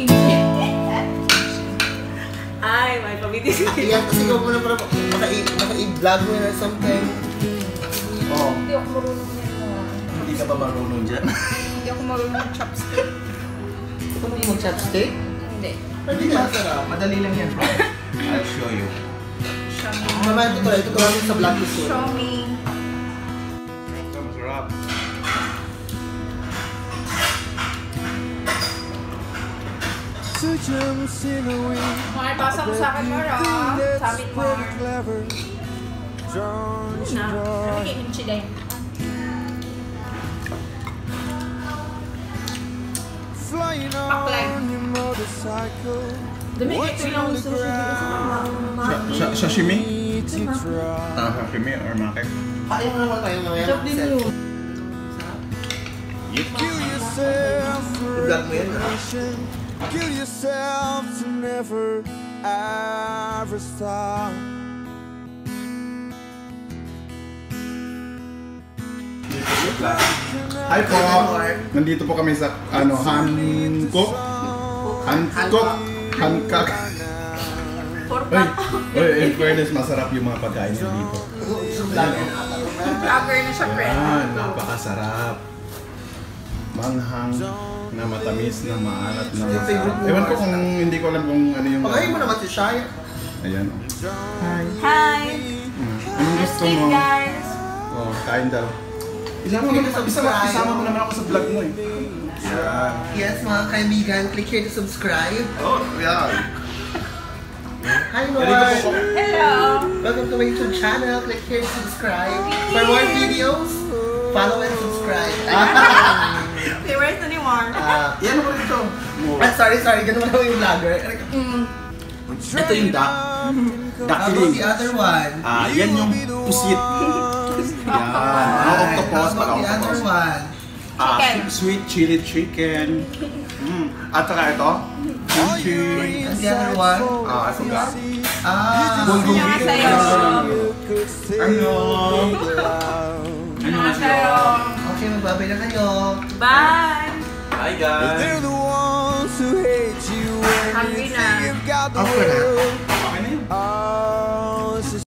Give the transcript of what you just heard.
Ay, may pabitis. Iyan kasi ikaw muna para maka-i-vlog mo or something. Oo. Hindi ako marunong yan. Hindi ka ba marunong dyan? Hindi ako marunong mag-chopstick. Ito mo yung mag-chopstick? Hindi. Hindi masarap. Madali lang yan, bro. I'll show you. Show me. Mamaya ito namin sa vlog ko. Show me. Ito, masarap. Makipasa mo sa akin, Mara. Sabi mo. Na, ano yung kimchi din? Paklay. Dami, ito lang yung sushi dito sa mama. Sashimi? Sashimi or maki? Kaya mo naman tayo mga yan. Chop din yun. I-vlog mo yan, ha? Kill yourself to never ever stop. Hi po! Nandito po kami sa Hankook. Hankook. In fairness, masarap yung mga pagkain dito. Vlogger na siya, friend. Napakasarap. Manghang na matamis, na maalat, na masarap. Ewan ko kung hindi ko alam kung ano yung... Pagayin mo naman si Shaya. Ayan. Hi! Hi! Anong gusto mo? Guys! Oh, kain daw. Isama mo naman ako sa vlog mo eh. Yeah. Yes, mga kaibigan, click here to subscribe. Oh, yeah. Hi, Lord! Hello! Welcome to my YouTube channel. Click here to subscribe. For more videos, follow and subscribe. Okay, where's the new one? Yan mo ito. Sorry. Ganun naman yung vlogger. Ito yung duck. How about the other one? Yan yung pusit. Yan. Octopus. How about the other one? Chicken. Sweet chili chicken. At saka ito. Kimchi. And the other one? Suga. Bulgogi. Annyeonghaseyo. Okay, magbabay na kayo. Bye! Hi guys. They're the ones who hate you when Hungry you na. think you've got the Okay na. world. Okay na yun.